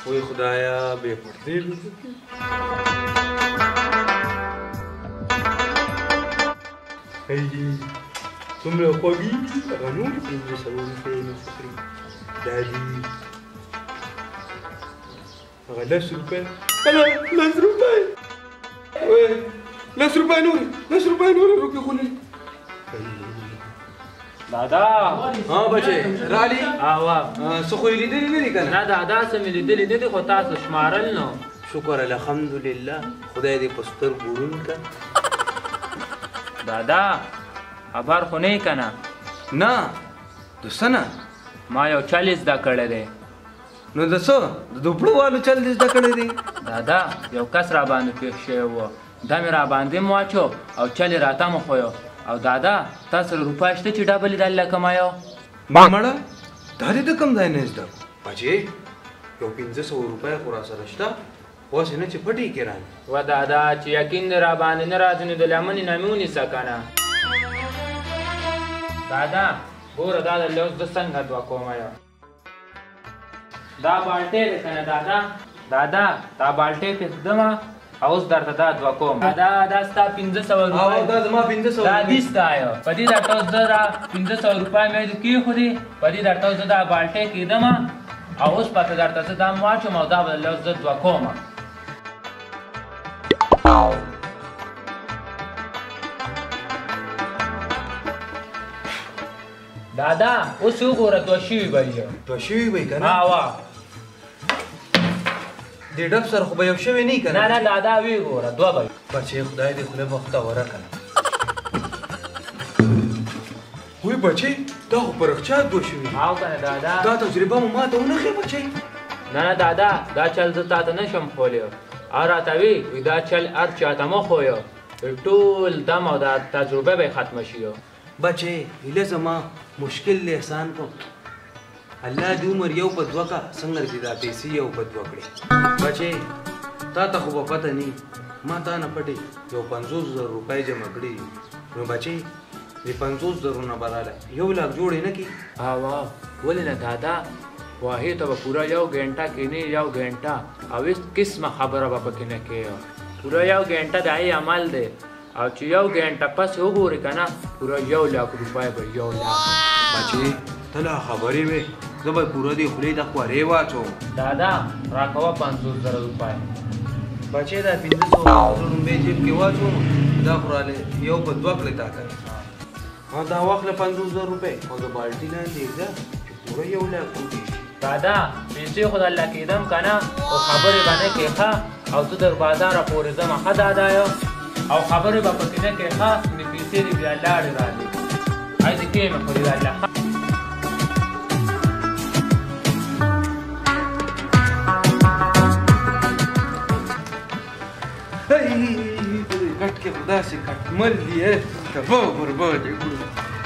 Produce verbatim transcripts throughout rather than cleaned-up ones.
وای خدایا بې پردې څومره خوږې دي هغه نور پنځه سوه روپۍ نه خوري دا دي هغه لس روپۍ هله لس روپۍ لس روپۍ نورې لس روپۍ نورې روپۍ خولې دادا ها بچې رالي اوا څه خو یې لیدلي نه دي که نه دادا څه مې لیدلي نه دي خو تاسو شمارل نو شکر الحمدلله خدای دې په سترګو ړوند کړه دادا خبر خو نه یې که نه نه د څه نه ما یو چل زده کړی دی نو د څه د دوپړو والو چل دې زده کړی دی دادا یو کس را باندې پېښ شوی و دا مې را باندې م واچو او چل یې راته م خویو او دادا تا سره روپۍ شته چې ډبل یې دلله کمایو مړه دا دې د کوم ځای نه زده بچې یو پنځه سوه روپۍ خو را سره شته اوسې نه چې پټې کې رانه و دادا چې یقین دې را باندې نه راځي نو د لمنې نه مې ونیسه که نه دادا ګوره دا د لوز زه څنګه دوه کومه یم دا بالټۍ دی که نه دادا دادا دا بالټۍ پېښدمه او اوس درته دا دوه کوم دادا دا ستا پنځه سوه روپۍ دا زما پنځه سوه دا دي ستا یو په دې درته اوس زه دا پنځه سوه روپۍ مې کېښودې په دې درته اوس زه دا بالټۍ کېږدمه او اوس پته درته زه دا م واچوم او دا به له اوس زه دوه کومه دادا اوس یې وګوره دوه شوي به یې دوه شوي به یې که نه اوا دې ډب سره خو به یو شوی نه یي که نه نه دادا ویې ګوره دوه به بچې خدای دې خوله بختوره که نه وی بچې دا خو په رښتیا دوه شوي او که نه دادا دا تجربه مو ماته ونه ښې بچې نه نه دادا دا چل زه تا ته نه شم ښولی او راته وي وي دا چل هر چا ته مه ښویو ټول دم او دا تجربه به یې ختمه شي بچې هیله زما مشکل دې احسان کو الله دې عمر یو په دوه کا څنګه دې دا پیسې یو په دوه کړې بچې تا ته خو به پته نه ما تا نه پټې یو پنځوس زره روپۍ جمع کړي نو بچې دې پنځوس زرو نه به راله یو لاک جوړې نه کړي اوا ولې نه دادا واهې ته به پوره یو ګنټه کینې یو ګنټه او هېڅ قسمه خبره به پکې نه کوې پوره یو ګنټه د هغې عمل دی او چې یو ګنټه پسې وګورې که نه پوره یو لاک روپۍ به یو لاک بچې ته لا خبرې وې زه به پوره دې خولې ته خورې واچوم دادا راکوه پنځوس زره روپۍ بچې دا پنځه سوه روپۍ جیب کې واچوم دا خو راله یو په دوه کړې تا که ها دا واخله پنځوس زره روپۍ او د بالټي لاندې ږده چې پوره یو لاک وکړي دادا پیسې خو درله کېدم که نه خو خبرې به نه کې ښه او زه در بازاره پورې ځمه ښه دادا یو او خبرې به پکې نه کې ښه مې پیسې دې بیا لاړې راځي هی دې کېمې خو دې درله ښه کټ کې خو داسې کټمل دي تباه برباد یې کړو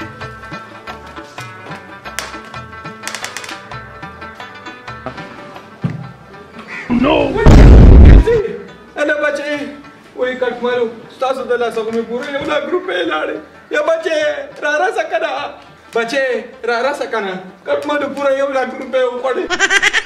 هله بچې وایي کټملو ستاسو د لاسه خو مې پوره یو لاک روپۍ لاړې یا بچې را رسه که نه بچې را رسه که نه کټملو پوره یو لاک روپۍ وخوړې